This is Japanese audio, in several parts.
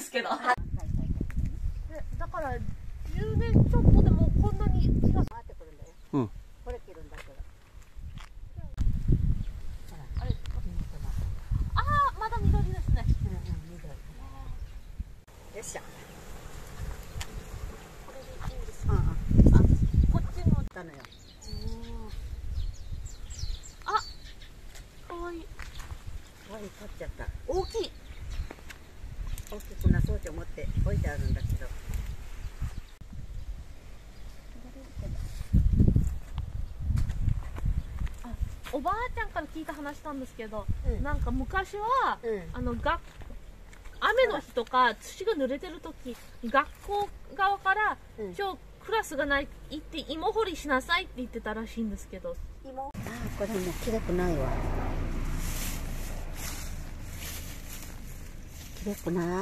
ですけど。 だから10年ちょっとでもこんなに木が回ってくるんだよ。 うん。 これ切るんだけど。 ああ、まだ緑ですね。 緑。よっしゃ。 これでいいんですか。 あ、 こっちも。 だのよ。 あ、かわいい。 わい、買っちゃった。 大きい。 大きくな装置を持って置いてあるんだけど。 おばあちゃんから聞いた話なんですけど、 うんなんか昔は、雨の日とか土が濡れてる時、学校側から、今日クラスがない、行って芋掘りしなさいって言ってたらしいんですけど。 これもうきれくないわ。きれくない。お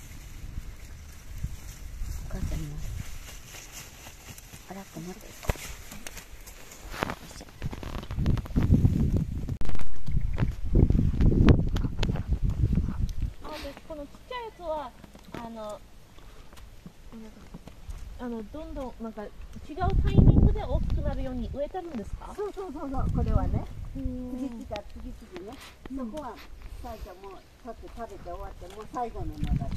母ちゃんも洗って持っていこう。 このちっちゃいやつはどんどんなんか違うタイミングで大きくなるように植えてるんですか？ そう、これはね。 次次々ね。そこは最初もう取って食べて終わってもう最後ののだった。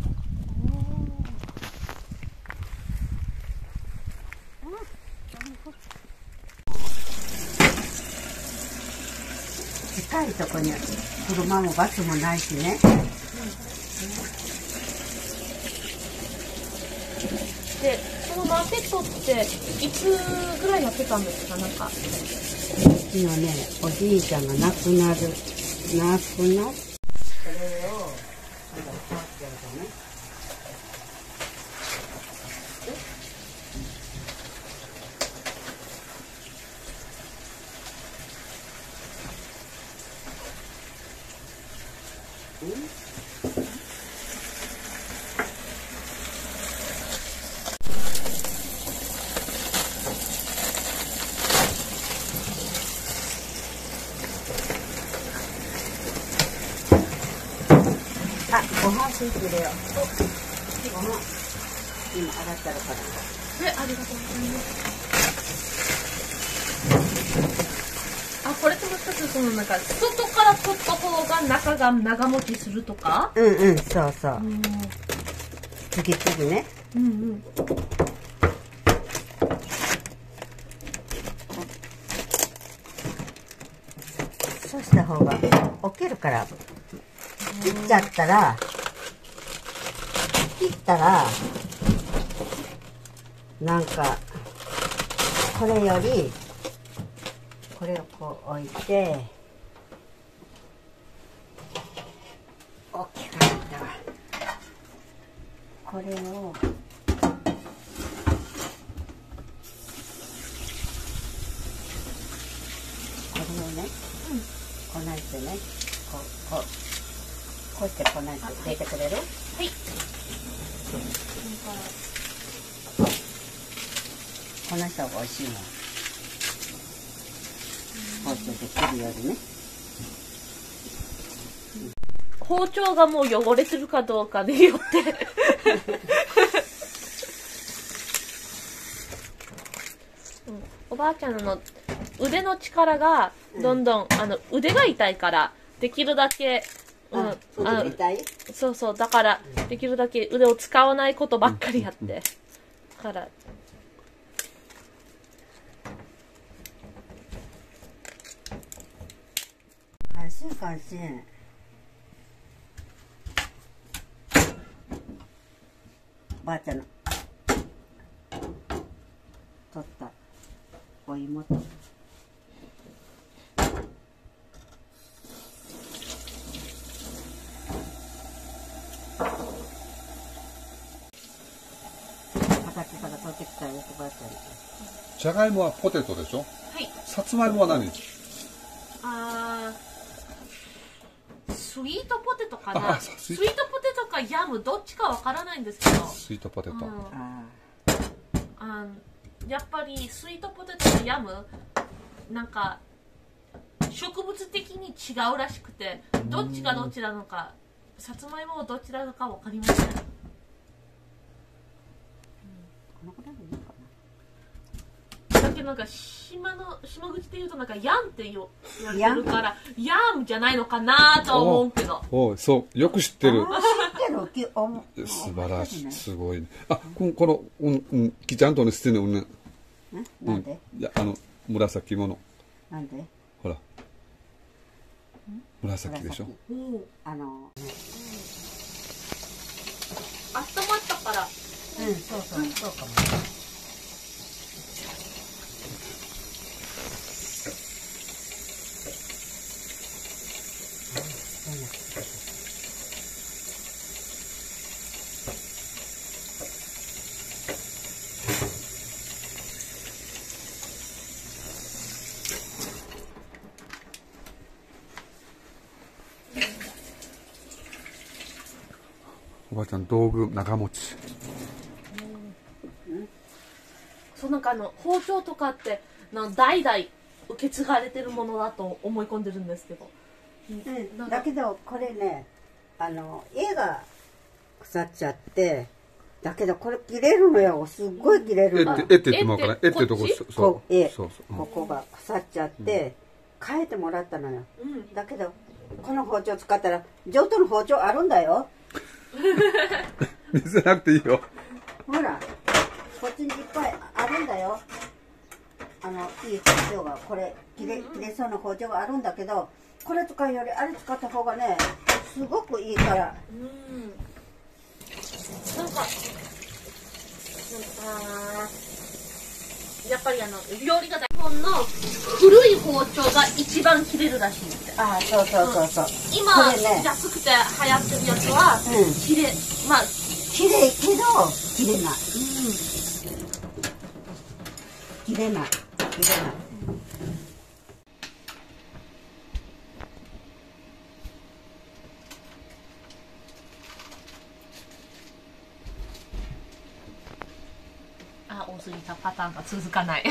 近いとこに車もバスもないしね。 で、そのマーケットっていつぐらいやってたんですか？なんかうちのね、おじいちゃんが亡くなる。これを変わってやるとね。あ、ご飯ついてるよ。ご飯。今洗ってあるから。 ありがとうございます。あ、これともう一つ、そのなんか外から取った方が中が長持ちするとか？ そうそう。次々ね。そうした方が置けるから。切っちゃったら、なんか、これより、これをこう置いて、大きくなったわ。これを、ね、こないしてね、こうしてこないして入れてくれる？はい。この人が美味しいの。包丁で切るよりね。 包丁がもう汚れてるかどうかによっておばあちゃんの腕の力がどんどん、腕が痛いからできるだけ、そうそう、だからできるだけ腕を使わないことばっかりやって、から感心。ばあちゃんの取ったお芋と畑から取ってきたよ、ばあちゃん。 じゃがいもはポテトでしょ。 はい。 さつまいもは何？ スイートポテトかな。スイートポテトかヤムどっちかわからないんですけど。 スイートポテト。 やっぱりスイートポテトとヤムなんか植物的に違うらしくて、どっちがどっちなのか、さつまいもはどっちなのかわかりません。 のくらいでいいかだけどなんか島口っていうとなんかヤンって言われてるからヤンじゃないのかなとは思うけど。 おう、そう、よく知ってる。 な。知ってる。 素晴らしい、すごいね。あ、この、きちゃんとね、捨てるね。 なんで？ いや、紫色の。 なんで？ ほら。紫でしょ。 温まうんったから。 そうかも。 おばあちゃん、道具、長持ち。 そうなんか包丁とかって代々受け継がれてるものだと思い込んでるんですけど。 だけどこれね、絵が腐っちゃって、だけどこれ切れるのよ。すっごい切れるの。 絵って言ってもわからない。絵ってとこ、 こう、 そう。 ここが腐っちゃって、変えてもらったのよ。だけどこの包丁使ったら上等の包丁あるんだよ。 見せなくていいよ。 ほら、こっちにいっぱいあるんだよ。いい包丁が、これ切れそうな包丁があるんだけど、これ使うよりあれ使った方がね、すごくいいから。 なんかやっぱり料理が日本の古い包丁が一番切れるらしいんですよ。 そう。 今、 ね、 安くて流行ってるやつは、綺麗けど切れない。切れない。 多すぎたパターンが続かない。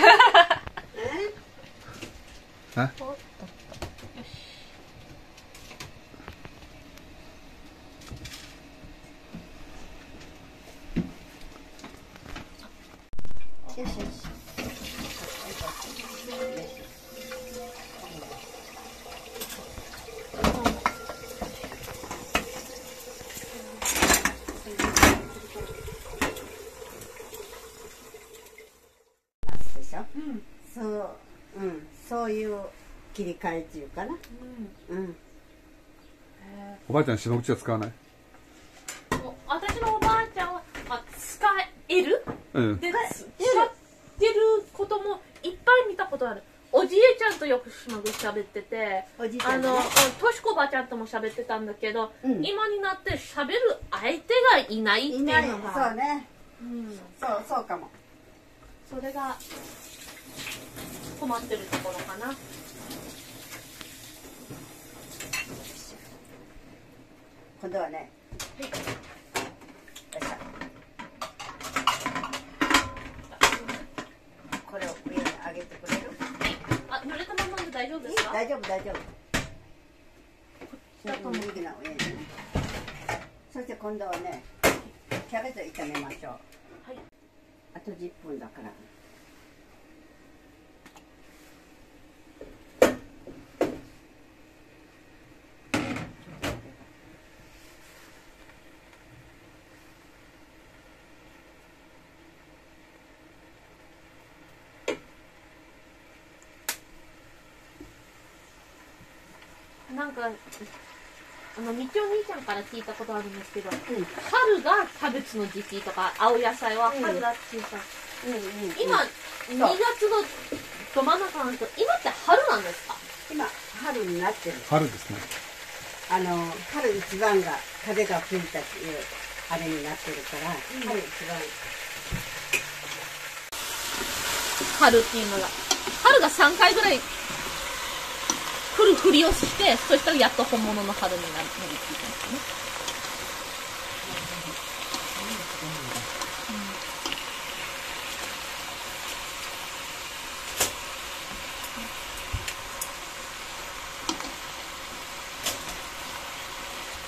よし。そういう切り替えっていうかな。 おばあちゃん、島口は使わない？ 私のおばあちゃんは、使える、で使ってることもいっぱい見たことある。おじいちゃんとよく島口喋ってて、としこおばあちゃんとも喋ってたんだけど、今になって喋る相手がいないっていうのが。 そうね。そうかも。 それが困ってるところかな。 今度はね、これを上に上げてくれる？ 濡れたままで大丈夫ですか？ 大丈夫。右の上にね。そして今度はね、キャベツ炒めましょう。あと10分だから。 なんかみちお兄ちゃんから聞いたことあるんですけど、春がキャベツの時期とか青野菜は春だっていうか、今2月のど真ん中なんですけど、今って春なんですか？ 今春になってる。 春ですね。 春一番が風が吹いたっていうあれになってるから、春一番。 春っていうのが春が3回ぐらい来るふりをして、そしたらやっと本物の春になるっていうんですね。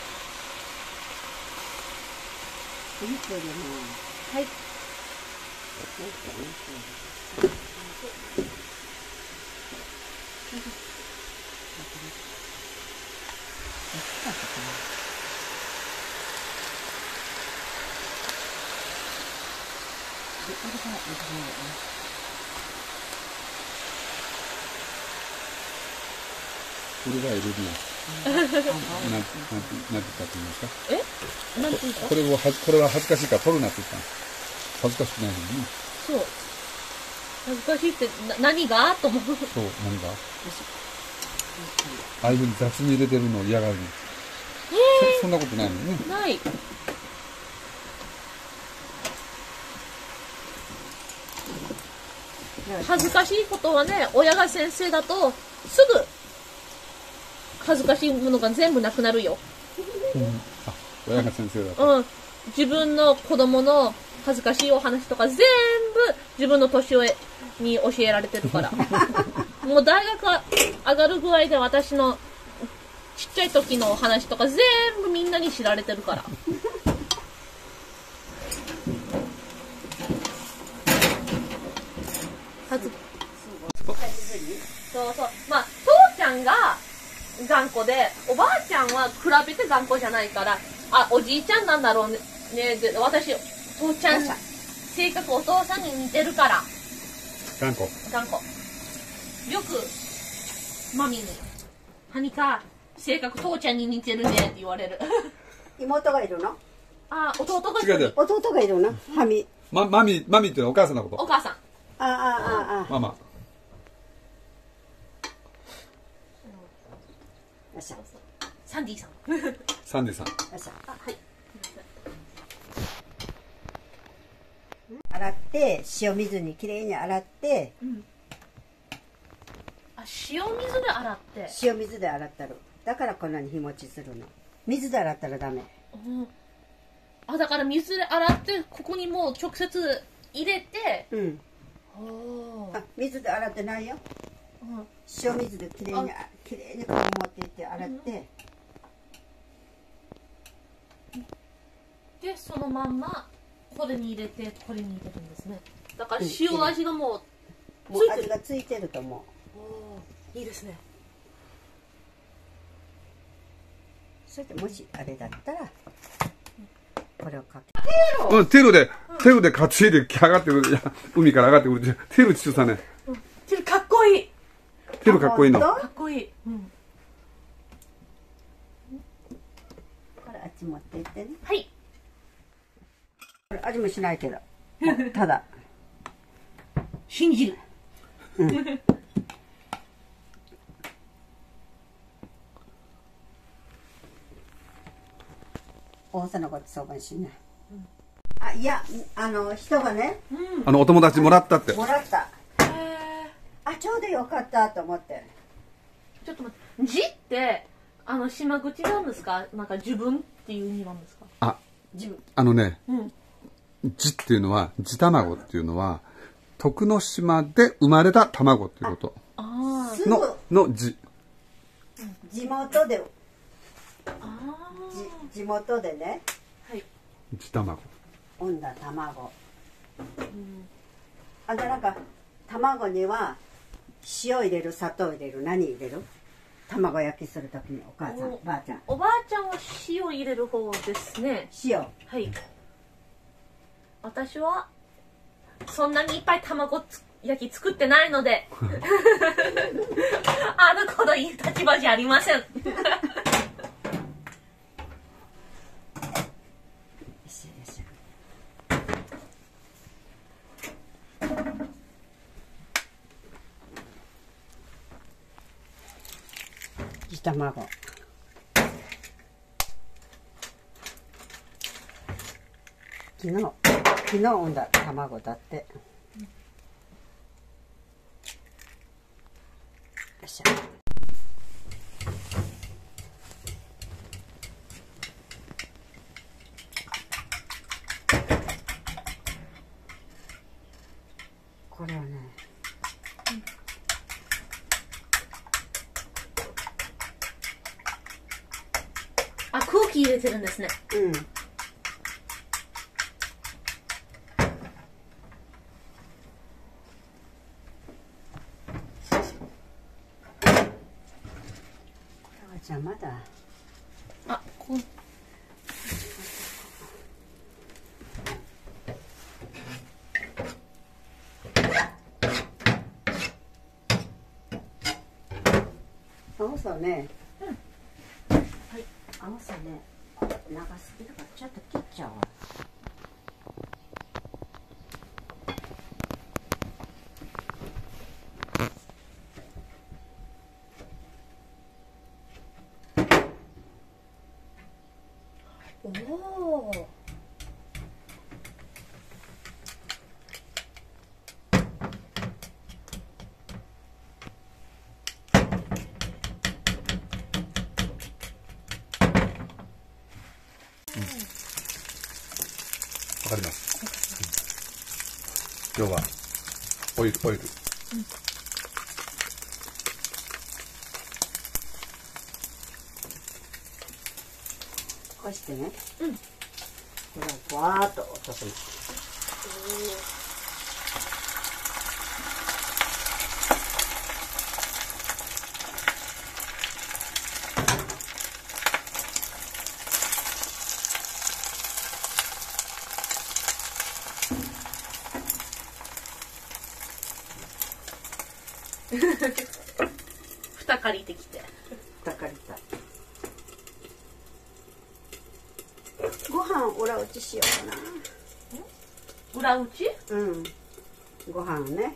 はい。 これが LD なんて言ったって言いますか。 え、なんて言った？ これは恥ずかしいから取るなって言ったの。恥ずかしくないのにね。 そう。恥ずかしいって何がと思う。 そう、何がああいうふうに雑に入れてるのを嫌がるの。そんなことないもんね。 ない。恥ずかしいことはね、親が先生だとすぐ恥ずかしいものが全部なくなるよ。 あ、親が先生だと。 自分の子供の恥ずかしいお話とか全部自分の年上に教えられてるから。もう大学上がる具合で私のちっちゃい時のお話とか全部みんなに知られてるから。そうそう。まあ、父ちゃんが頑固で、おばあちゃんは比べて頑固じゃないから、あ、おじいちゃんなんだろうね。で私、父ちゃん、性格お父さんに似てるから。 頑固。 頑固。よく、マミに、はにか、性格父ちゃんに似てるねって言われる。 妹がいるの？ あ、弟がい違うる。 弟がいるの？はみ。 マミっていうのはお母さんのこと。 お母さん。 ママ。 よっしゃ。 サンディさん。 サンディさん。 よっしゃ。 あ、はい。 洗って塩水にきれいに洗って、 あ、塩水で洗って。 塩水で洗ったる。だからこんなに日持ちするの。水で洗ったらダメ。 あ、だから水で洗ってここにもう直接入れて。 あ、水で洗ってないよ。塩水できれいにこう持っていって洗って、 でそのまんまこれに入れてこれに入れるんですね。だから塩味がもう味がついてると思う。いいですね。 それでもしあれだったらこれをかけテルで担いで上がってくる。いや、海から上がってくる。テル父さね。 テルかっこいい。 テルかっこいいの。 かっこいい。 これあっち持っていってね。 はい。 味もしないけど。ただ。 信じる。 大阪のごちそうばんしね。あ、いや、人がね。 お友達もらったって。 もらった。あ、ちょうどよかったと思って。 ちょっと待って。字って島口なんですか？なんか自分っていう意味なんですか？ あ、 自分。 字っていうのは地卵っていうのは徳之島で生まれた卵っていうことの字。 地元で。地元でね。 はい。 地卵。 産んだ卵。あんたなんか卵には塩入れる、砂糖入れる、何入れる？卵焼きするときにお母さん、ばあちゃん。 おばあちゃんは塩入れる方ですね。 塩。 はい。私はそんなにいっぱい卵焼き作ってないのでこのいい立場じゃありません。 地卵。昨日産んだ卵だって。よっしゃ。これはね。 あ、空気入れてるんですね。 邪魔だ。 あ、こう。 青さね、 はい。 青さね、長すぎるからちょっと切っちゃおう。おお。 わかります。要はオイル。 こうしてね。 うん。 これをわーっと落とす。 蓋借りてきて。 蓋借りた。ご飯裏打ちしようかな。 裏打ち？ うん。ご飯ね。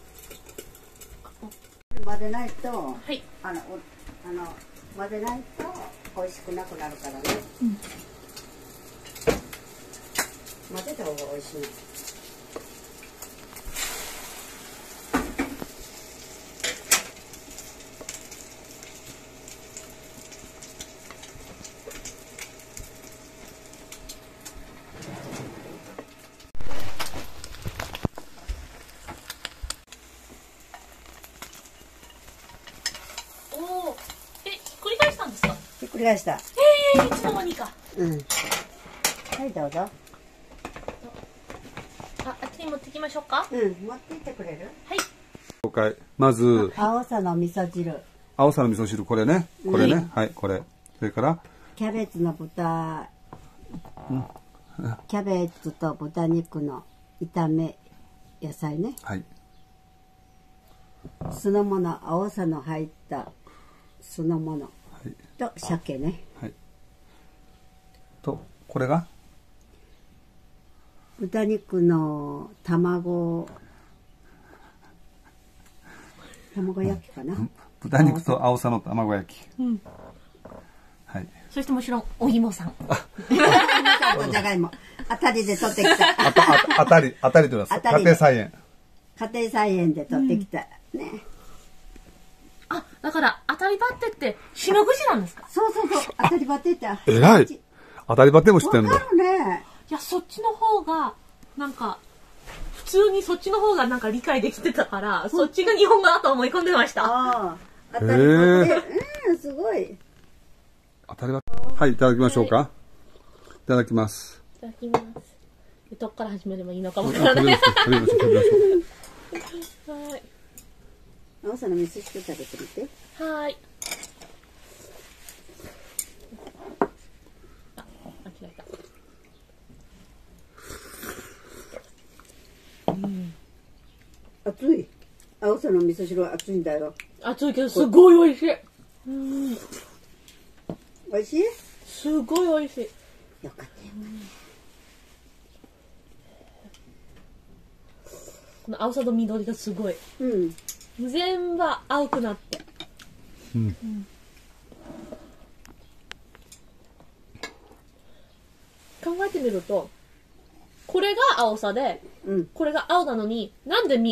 混ぜないと、 はい。 混ぜないと美味しくなくなるからね。 うん。 混ぜた方が美味しい。ひっくり返した。 いつの間にか。 うん。はい、どうぞ。 あっちに持ってきましょうか。 うん、持って行ってくれる？ はい。 紹介。まず、 青さの味噌汁。 青さの味噌汁、これね。これね。はい、これ。それから、 キャベツの豚、キャベツと豚肉の炒め野菜ね。 はい。 酢の物、青さの入った酢の物。と鮭ね。 はい。と、これが豚肉の卵焼きかな。 豚肉と青さの卵焼き。 うん。 はい。 そしてもちろんお芋さん。 じゃがいも。当たりで取ってきた。 当たりと言います。家庭菜園。 家庭菜園で取ってきた。ね。 あ、だから当たりばってってしのぐじなんですか？ そう。当たりばってって。 えらい。当たりばっても知ってんだ。 わかるね。 いや、そっちの方がなんか普通にそっちの方がなんか理解できてたから、そっちが日本語だと思い込んでました。 ああ、当たりばって。すごい。 当たりば。はい、いただきましょうか。いただきます。 いただきます。どっから始めればいいのかわからない。はい。 青さの味噌汁食べてみて。 はい。あ、間違えた。 熱い。青さの味噌汁は熱いんだよ。 熱いけどすごい美味しい。 美味しい？ すごい美味しい。 よかったよ。 この青さと緑がすごい。 うん。 全部青くなって。考えてみると、これが青さで、これが青なのに、なんで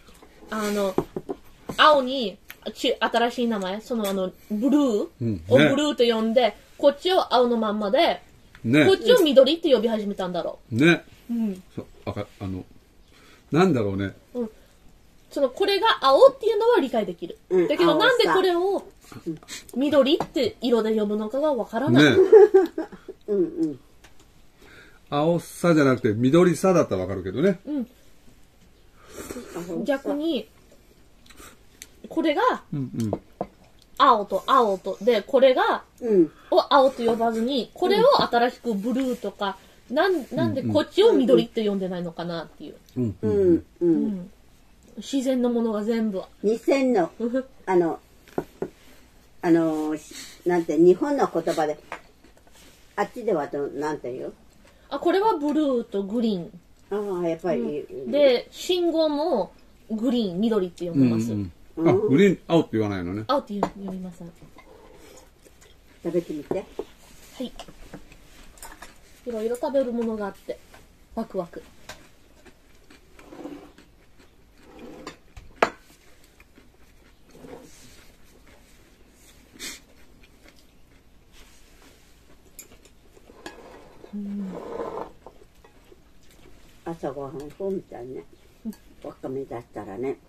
青に新しい名前、ブルーをブルーと呼んで、こっちを青のまんまで、こっちを緑って呼び始めたんだろう。 ね。そう、なんだろうね。 これが青っていうのは理解できる。だけどなんでこれを緑って色で呼ぶのかがわからない。ね。 青さじゃなくて緑さだったらわかるけどね。逆に、これが青と青と、で、これが、を青と呼ばずに、これを新しくブルーとか、なんでこっちを緑って呼んでないのかなっていう。自然のものが全部。 2000の、なんて、日本の言葉で、あっちではなんて言う？ これはブルーとグリーン。 やっぱり。 で、信号もグリーン、緑って呼んでます。 グリーン、青って言わないのね。 青って呼びます。 食べてみて。 はい。いろいろ食べるものがあって、ワクワク。 朝ごはんそうみたいね。わかめだったらね。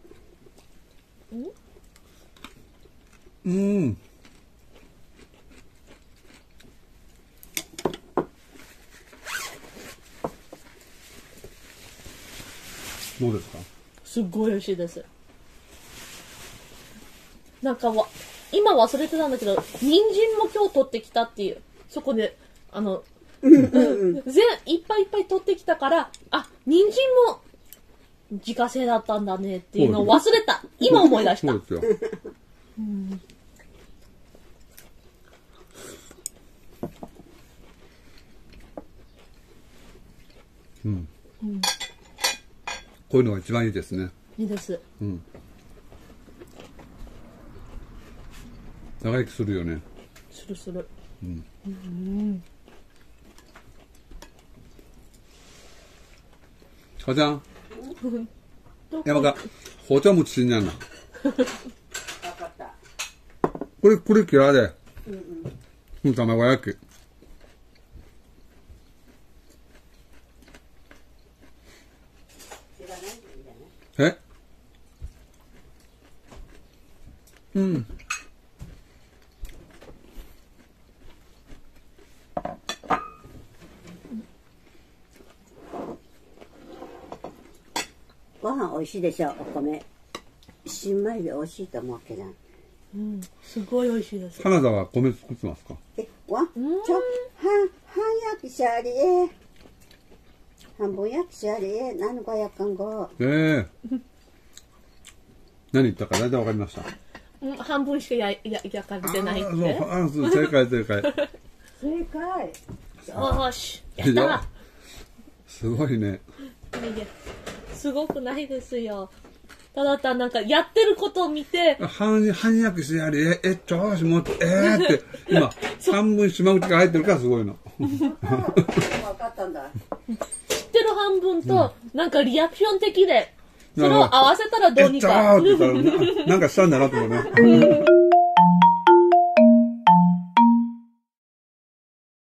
どうですか？ すっごい美味しいです。なんか今忘れてたんだけど、人参も今日取ってきたっていう。そこで、いっぱいいっぱい取ってきたから、人参も自家製だったんだねっていうのを忘れた。今思い出した。 そうですよ。こういうのが一番いいですね。 いいです。 長生きするよね。 するする。 과장 야마가 호자 묻히냐나 뿌리 길어야 돼. 담아가 할게. 에? ご飯美味しいでしょ、お米。新米で美味しいと思うけど。 すごい美味しいです。 カナダは米作ってますか？ 半焼きシャリエ。半分焼きシャリエ。何個焼かんご。 何言ったか大体わかりました。 半分しか焼かれてないって。 そう、正解。 正解。 よし、やったな。 すごいね。 すごくないですよ。ただなんかやってることを見て。 半焼きしてやり、調子持って、って、今、半分島口が入ってるからすごいの。 分かったんだ。 知ってる半分と、なんかリアクション的で、それを合わせたらどうにか。 って言ったら、なんかしたんだなと思うね。